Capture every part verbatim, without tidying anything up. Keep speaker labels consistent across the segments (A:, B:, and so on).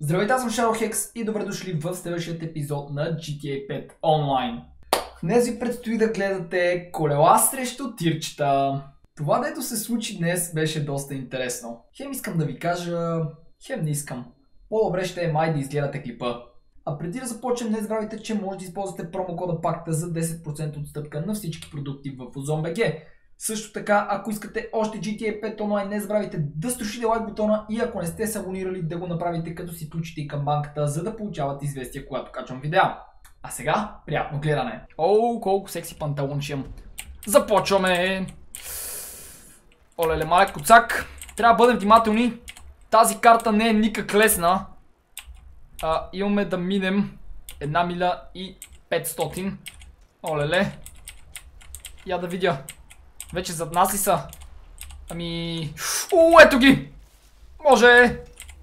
A: Здравейте, аз съм Shadowhex и добре дошли в следващият епизод на джи ти ей пет онлайн. Днес ви предстои да гледате колела срещу тирчета. Това, дето се случи днес, беше доста интересно. Хем искам да ви кажа, хем не искам. По-добре ще е май да изгледате клипа. А преди да започнем, не забравяйте, че може да използвате промокода пакта за десет процента отстъпка на всички продукти в OzonBG. Също така, ако искате още джи ти ей пет онлайн, не забравяйте да струшите лайк бутона и ако не сте се абонирали, да го направите, като си включите и камбанката, за да получавате известия, когато качвам видеа. А сега, приятно гледане! О, колко секси панталончи имам! Започваме! Олеле, малек коцак! Трябва да бъдем внимателни. Тази карта не е никак лесна. А, имаме да минем една миля и петстотин. Олеле! Я да видя. Вече зад нас ли са? Ами... О, ето ги! Може!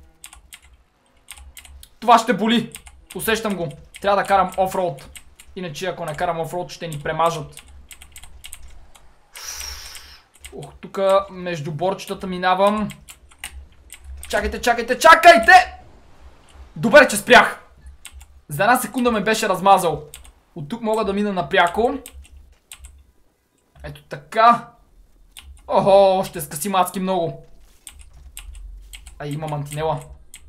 A: Това ще боли. Усещам го. Трябва да карам офроуд. Иначе ако не карам офроуд, ще ни премажат. Ох, тук между борчетата минавам. Чакайте, чакайте, чакайте! Добре, че спрях. За една секунда ме беше размазал. От тук мога да мина напряко. Ето така. Охо, ще скъси мацки много. А, имам антинела.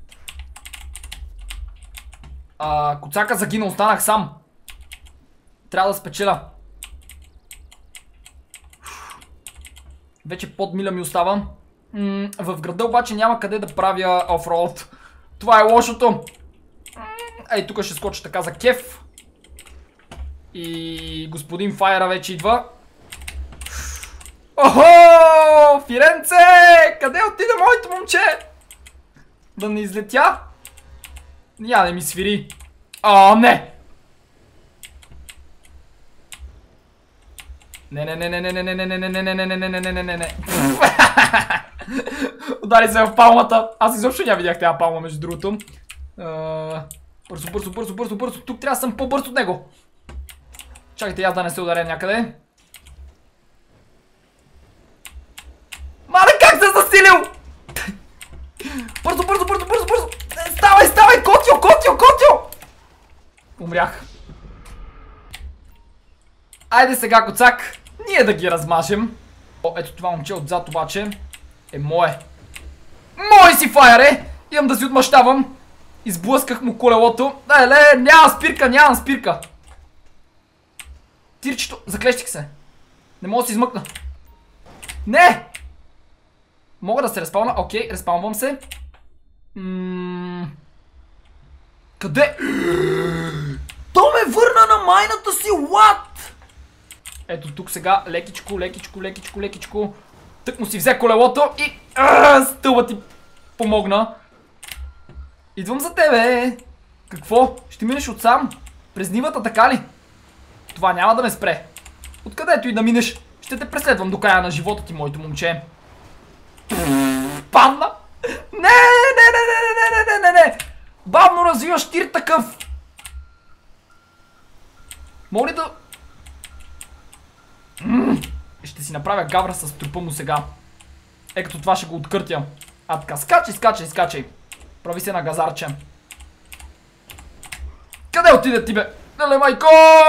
A: А, коцака загина, останах сам. Трябва да спечеля. Вече под миля ми остава. М в града обаче няма къде да правя офроуд. Това е лошото. Ей, тук ще скоча така за кеф. И господин Файера вече идва. Охо! Фиренце! Къде отиде моето момче? Да не излетя? Я не ми свири. О, не! Не, не, не, не, не, не, не, не, не, не, не, не, не, не, не, не, не, не. Удари се в палмата. Аз изобщо няма видях тази палма, между другото. Бързо, бързо, бързо, бързо, бързо. Тук трябва да съм по-бърз от него. Чакайте, аз да не се ударя някъде. Мале, как се засилил? Бързо, бързо, бързо, бързо, бързо. Ставай, ставай, котио, котио, котио. Умрях. Айде сега, коцак, ние да ги размажем. О, ето това момче отзад обаче е мое. Мой си файере! Имам да си отмъщавам. Изблъсках му колелото. Да, ле, нямам спирка, нямам спирка. Тирчето, заклещих се. Не мога да се измъкна. Не! Мога да се респаuna. Окей, респаунвам се. Ммм... Къде? То ме върна на майната си, what? Ето тук сега, лекичко, лекичко, лекичко, лекичко. Тък му си взе колелото и... Ааа, стълба ти помогна. Идвам за тебе. Какво? Ще минеш отсам? През нивата, така ли? Това няма да ме спре. Откъдето и да минеш, ще те преследвам до края на живота ти, моето момче. Падна! Не, не, не, не, не, не, не, не, не! Бавно развиваш тир такъв! Мога ли да... Ще си направя гавра с трупа му сега. Е, като това ще го откъртя. А така, скачай, скачай, скачай. Прави се на газарче. Къде отиде ти, бе? Леле, майко!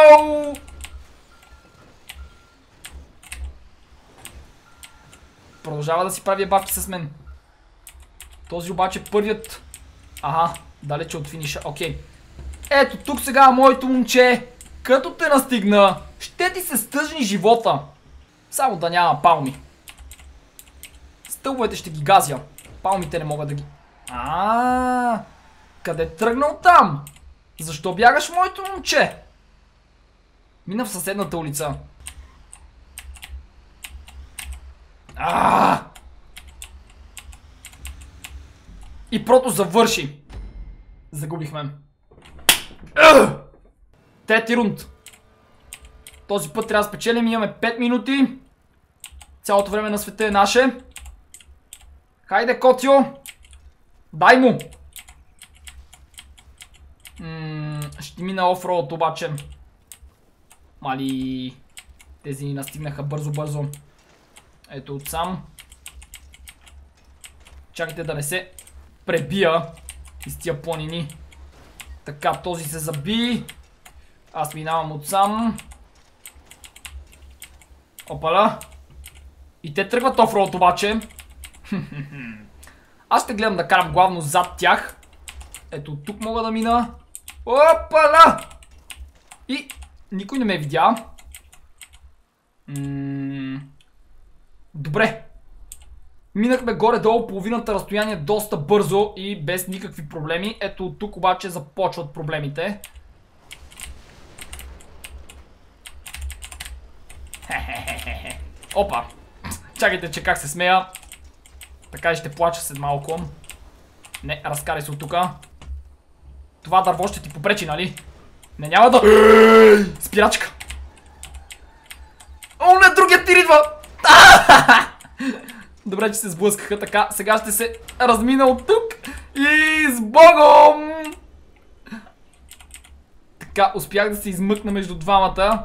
A: Продължава да си прави ебавки с мен. Този обаче първият... Ага, далече от финиша, окей. Ето тук сега моето момче, като те настигна, ще ти се стъжни живота. Само да няма палми. Стълбовете ще ги газя. Палмите не могат да ги... Ааа, къде тръгнал там? Защо бягаш, моето момче? Мина в съседната улица. Ааа! И прото завърши. Загубихме. Трети рунд. Този път трябва да спечелим. Имаме пет минути. Цялото време на света е наше. Хайде, котио. Дай му. М ще мина офроуд обаче. Мали. Тези ни настигнаха бързо-бързо. Ето отсам. Чакайте да не се пребия. из тия планини. Така, този се заби. Аз минавам отсам. Опаля. И те тръгват офроуд обаче. Аз ще гледам да карам главно зад тях. Ето тук мога да мина. Опаля! И никой не ме видя. М- Добре. Минахме горе-долу половината разстояние доста бързо и без никакви проблеми. Ето тук обаче започват проблемите. Опа! Чакайте, че как се смея. Така и ще плача след малко. Не, разкарай се от тука. Това дърво ще ти попречи, нали? Не, няма да... Спирачка! О, не, другият тир идва! Добре, че се сблъскаха. Така, сега ще се размина от тук. И с богом! Така, успях да се измъкна между двамата.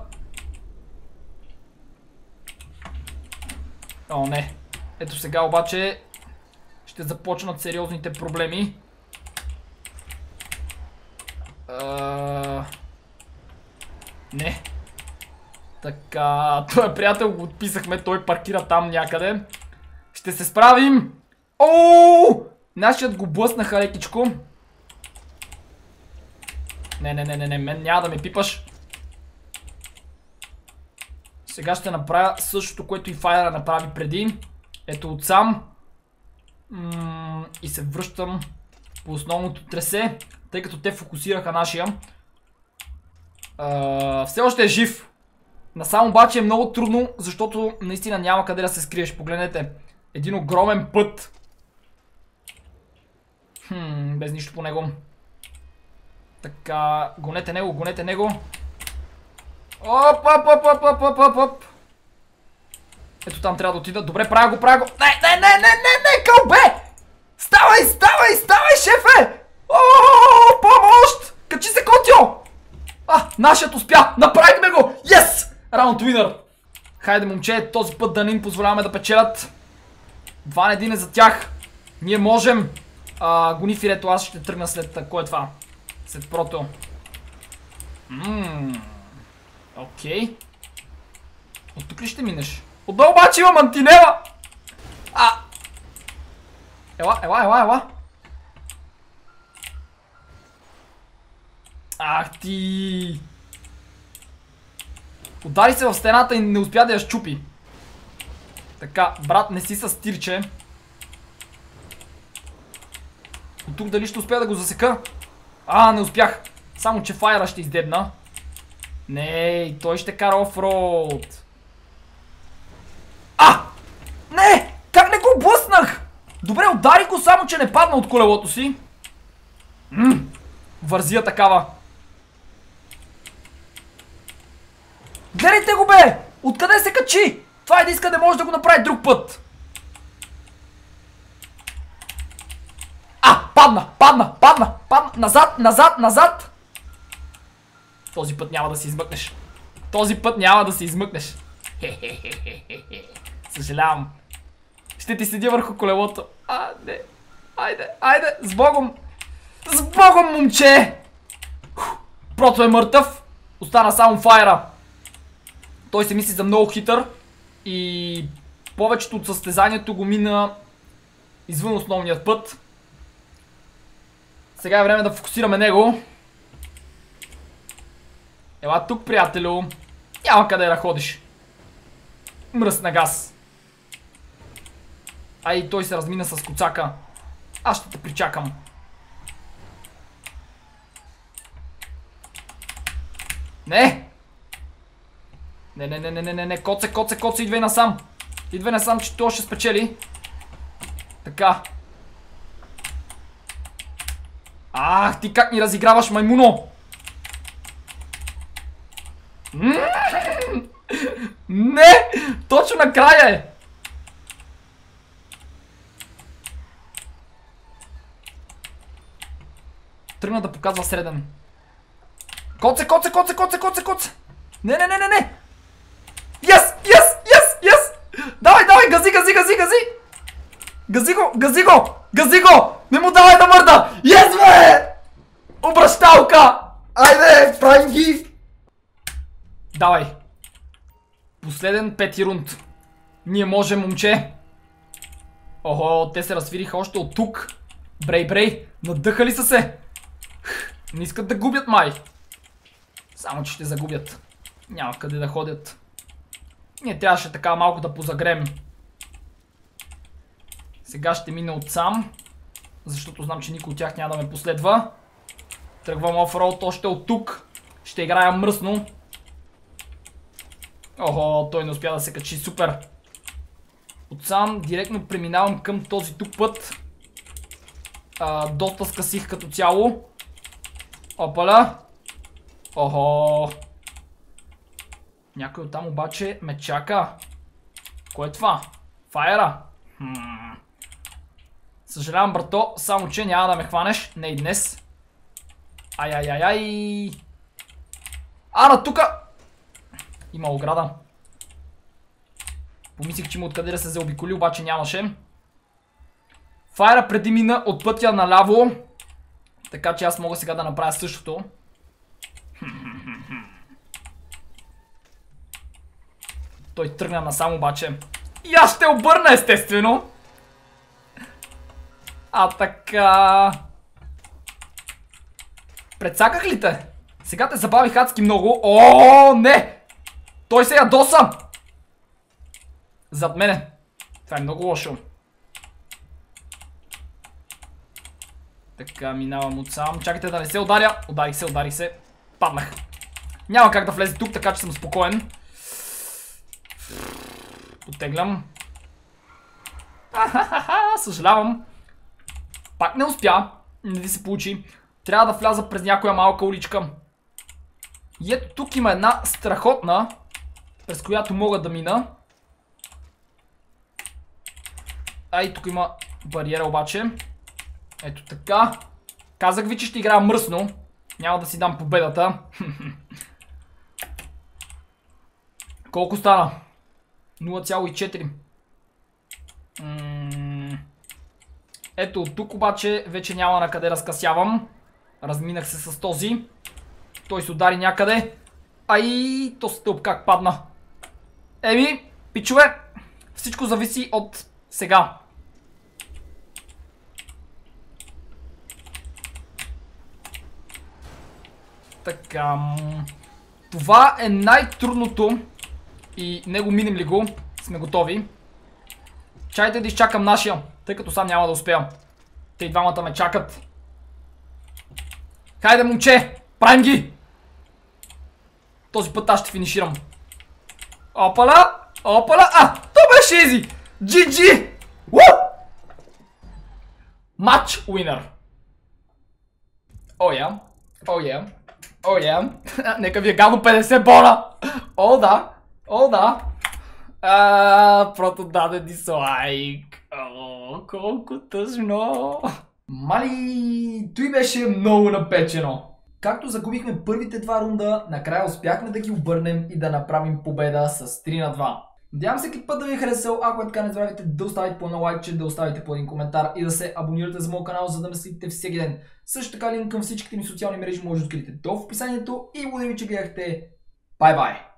A: О, не. Ето сега обаче ще започнат сериозните проблеми. Uh... Не. Така, той приятел го отписахме, той паркира там някъде. Ще се справим. Ооо! Нашият го блъснаха лекичко. Не, не, не, не, не, мен няма да ме пипаш. Сега ще направя същото, което и Файра направи преди. Ето отсам. М- и се връщам по основното тресе, тъй като те фокусираха нашия. А, все още е жив. Насам обаче е много трудно, защото наистина няма къде да се скриеш. Погледнете. Един огромен път. Хм, без нищо по него. Така, гонете него, гонете него. Оп, оп, оп, оп, оп, оп, оп, оп. Ето там трябва да отида. Добре, правя го, правя го. Не, не, не, не, не, не, кълбе! Ставай, ставай, ставай, шефе! О, помощ! Качи се, Котио! А, нашият успя! Направихме го! Yes! Раунд уинър! Хайде, момче, този път да не им позволяваме да печелят. Два на един е за тях. Ние можем. А, гони фирето, аз ще тръгна след... Кой е това? След прото. Ммм... Окей. От тук ли ще минеш? Отдолу обаче има мантинела! А! Ела, ела, ела, ела! Ах ти! Удари се в стената и не успя да я щупи. Така, брат, не си с тирче. От тук дали ще успя да го засека? А, не успях. Само че Файра ще издебна. Не, той ще кара офроуд. А! Не! Как не го блъснах? Добре, удари го, само че не падна от колелото си. Ммм, вързия такава. Гледайте го, бе! Откъде се качи? Това е да иска да може да го направи друг път. А! Падна! Падна! Падна! Падна! Назад! Назад! Назад! Този път няма да се измъкнеш. Този път няма да се измъкнеш. Хе-хе-хе-хе-хе. Съжалявам. Ще ти седя върху колелото. А, не. Айде, айде. С Богом. С Богом, момче! Прото е мъртъв. Остана само Файра. Той се мисли за много хитър. И повечето от състезанието го мина извън основният път. Сега е време да фокусираме него. Ела тук, приятелю. Няма къде да ходиш. Мръсна газ. Ай, той се размина с коцака. Аз ще те причакам. Не! Не, не, не, не, не, не, не, коце, коце, коце, идвай насам. Идвай насам, че той ще спечели. Така. Ах, ти как ни разиграваш, маймуно! Не! Точно накрая е! Тръгна да показва среден. Коце, коце, коце, коце, коце, коце! Не, не, не, не, не! Yes, yes, yes, yes! Давай, давай, гази, гази, гази, гази! Гази го, гази го! Гази го! Не му давай да мърда! Ес, бе! Обращалка! Айде, правим ги! Давай. Последен пети рунд. Ние можем, момче. Охо, те се разсвириха още от тук. Брей, брей, надъхали са се. Не искат да губят, май. Само, че ще загубят. Няма къде да ходят. Ние трябваше така малко да позагрем. Сега ще мина отсам. Защото знам, че никой от тях няма да ме последва. Тръгвам офроуд още от тук. Ще играя мръсно. Охо, той не успя да се качи. Супер. Отсам директно преминавам към този тук път. А, доста скъсих като цяло. Опаля. Охо. Някой оттам обаче ме чака. Кое е това? Файера? Хм. Съжалявам, брато, само че няма да ме хванеш. Не и днес. Ай-ай-ай-ай. Ара, тука! Има ограда. Помислих, че има откъде да се заобиколи, обаче нямаше. Файера преди мина от пътя наляво. Така че аз мога сега да направя същото. Той тръгна насам обаче. И аз ще обърна, естествено. А така... Предсаках ли те? Сега те забавих адски много. О, не! Той се ядоса! Зад мене. Това е много лошо. Така, минавам отсам. Чакайте да не се ударя. Ударих се, ударих се. Паднах. Няма как да влезе тук, така че съм спокоен. Оттеглям. Ахахаха, съжалявам. Пак не успя. Не ви се получи. Трябва да вляза през някоя малка уличка. И ето тук има една страхотна, през която мога да мина. А и тук има бариера обаче. Ето така. Казах ви, че ще играя мръсно. Няма да си дам победата. Колко стана? нула цяло и четири. М- Ето от тук обаче вече няма на къде разкъсявам. Разминах се с този. Той се удари някъде. Ай, то стълб как падна. Еми, пичове, всичко зависи от сега. Така. Това е най-трудното. И него минем ли го, сме готови. Чайте да изчакам нашия, тъй като сам няма да успея. Те и двамата ме чакат. Хайде, момче, правим ги! Този път аз ще финиширам. Опаля! Опаля! А! То беше изи! джи джи! Матч уинър! О, я! О, я! О, я! Нека ви е гадно петдесет бона! О, да! О, да! А, прото даде дислайк. О, колко тъжно! Мали, той беше много напечено. Както загубихме първите два рунда, накрая успяхме да ги обърнем и да направим победа с три на два. Надявам се клипът да ви е харесал, ако е така не забравяйте да оставите по едно лайкче, да оставите по един коментар и да се абонирате за моят канал, за да ме следите всеки ден. Също така линк към всичките ми социални мрежи може да откриете долу в описанието и благодаря ви, че гледахте. Бай-бай!